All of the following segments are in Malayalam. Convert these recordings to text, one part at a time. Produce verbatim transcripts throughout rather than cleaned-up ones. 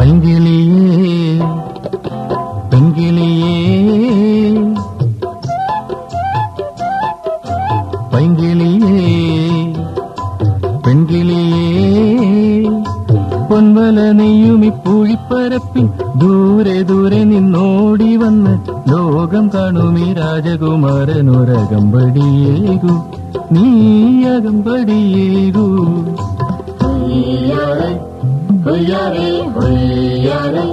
പൈങ്കിളിയേ പെൺകിളിയേ പൈങ്കിളിയേ പെൺകിളിയേ പൊൻവല നെയ്യുമി പൂഴിപ്പരപ്പിൽ ദൂരെ ദൂരെ നിന്നോടി വന്ന് ലോകം കാണുമീ രാജകുമാരനൊരകമ്പടിയേകു നീയകമ്പടിയേകു. ഹൊയ്യാരെ ഹൊയ്യാരെ ഹൊയ്യാരെ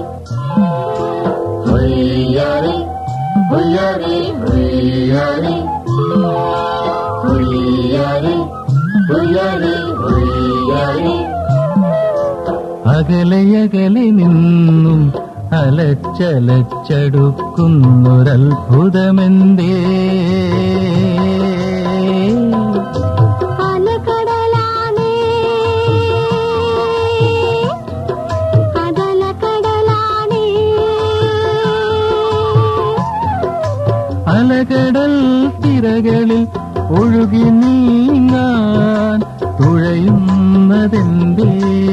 ഹൊയ്യാരെ ഹൊയ്യാരെ ഹൊയ്യാരെ ഹൊയ്യാരെ ഹൊയ്യാരെ ഹൊയ്യാരെ. അകലെയകലെ നിന്നും അലച്ചലച്ചടുക്കുന്നൊരത്ഭുതമെന്തേ അലകടലാണേ അകലകടലാണേ അലകടൽ തിരകളിൽ ഒഴുകി നീങ്ങാൻ തുഴയുന്നതെന്തേ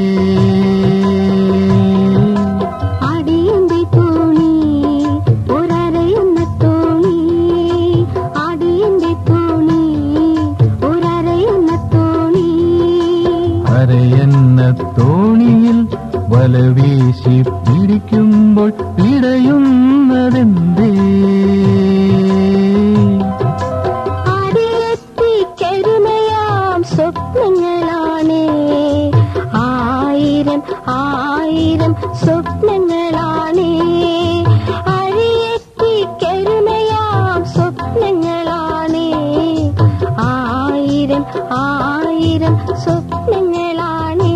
അടിയന്റെ തോണി ഒരരയുന്ന തോണി അടിയന്റെ തോണി ഒരരയുന്ന തോണി അരയെന്ന തോണിയിൽ വലവീശി പിടിക്കുമ്പോൾ പിടയുന്നതെന്തേ അടിയെത്തിക്കരുമയാം സ്വപ്നങ്ങളാണേ ആയിരം ആയിരം സ്വപ്നങ്ങളാണേ അഴിയെത്തിക്കരുമയാം സ്വപ്നങ്ങളാണേ ആയിരം ആയിരം സ്വപ്നങ്ങളാണേ.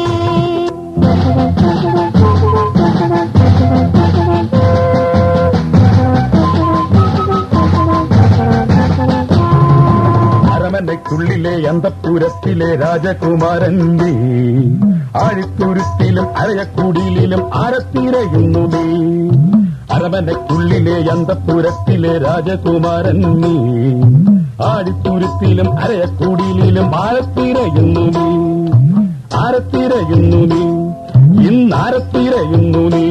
അരമനയ്ക്കുള്ളിലെ അന്തഃപുരത്തിലെ രാജകുമാരൻ നീ ആഴിത്തുരുത്തിലും അരയക്കുടിയിലും ആരത്തിരയുന്നു നീ. അരമനയ്ക്കുള്ളിലെ അന്തഃപുരത്തിലെ രാജകുമാരൻ നീ ആഴിത്തുരുത്തിലും അരയക്കുടിയിലും ആരത്തിരയുന്നു നീ. ആരത്തിരയുന്നു നീ ഇന്നാരത്തിരയുന്നു നീ.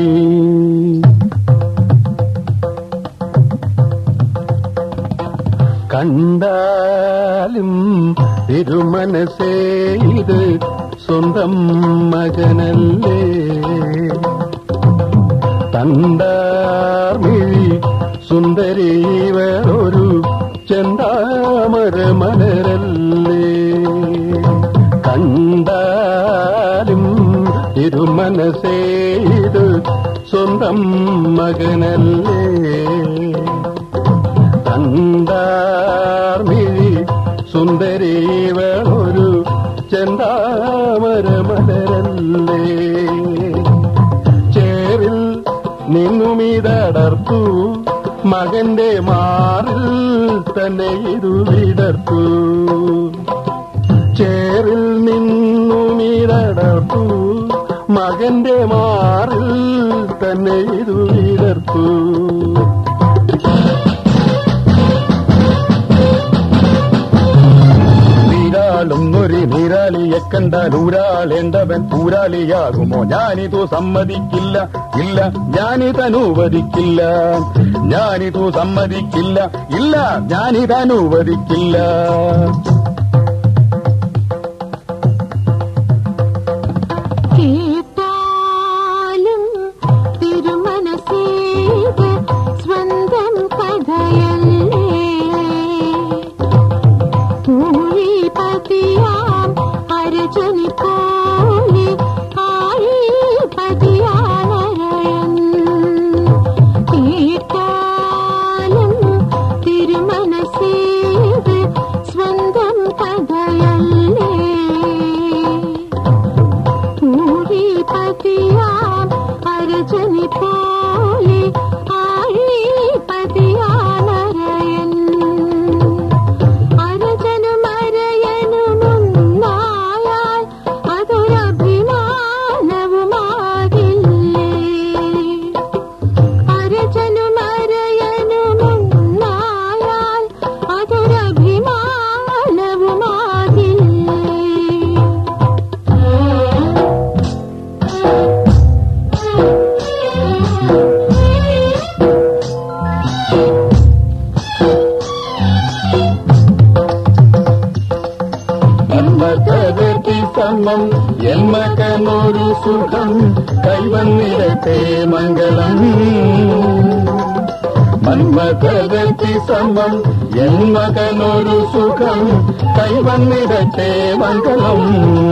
കണ്ടാലും തിരുമനസേ ഇത് സ്വന്തം മകനല്ലേ. തണ്ടാർമിഴി സുന്ദരീവരൊരു ചെന്താമര മലരല്ലേ. കണ്ടാലും തിരുമനസേ ഇത് സ്വന്തം മകനല്ലേ. തണ്ടാർമിഴി സുന്ദരീവരൊരു ചെന്താമര മലരല്ലേ. ചേറിൽ നിന്നുമിതടർത്തു മകന്റെ മാറിൽ തന്നെ ഇതു വിടർത്തു. ചേറിൽ നിന്നുമിതടർത്തു മകന്റെ മാറിൽ തന്നെ ഇതു വിടർത്തു. ൊന്നൊരു നീരാളിയെ കണ്ടാൽ ഊരാളേണ്ടവൻ ഊരാളിയാകുമോ? ഞാനിതു സമ്മതിക്കില്ല, ഇല്ല ഞാനിതനുവദിക്കില്ല. ഞാനിതു സമ്മതിക്കില്ല, ഇല്ല ഞാനിതനുവദിക്കില്ല. കേട്ടാലും തിരുമനസേത് സ്വന്തം കഥയല്ലേ. പൂഴിപതിയാം അരജനി പോലെ ആഴിപതിയാനരയൻ. കേട്ടാലും തിരുമനസേത് സ്വന്തം കഥയല്ലേ. പൂഴിപതിയാം അരജനി പോലെ ആഴിപതിയാനരയൻ. അരജനും അരയനുമൊന്നായാൽ അതൊരഭി സമം എൻ മകനൊരു സുഖം കൈവന്നിടട്ടെ മംഗളം. മന്മഥരതി സമം എൻ മകനൊരു സുഖം കൈവന്നിടട്ടെ മംഗളം.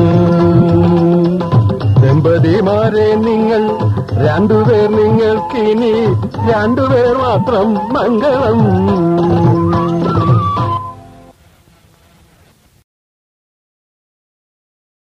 ദമ്പതിമാരെ നിങ്ങൾ രണ്ടുപേർ, നിങ്ങൾക്കിനി രണ്ടുപേർ മാത്രം മംഗളം.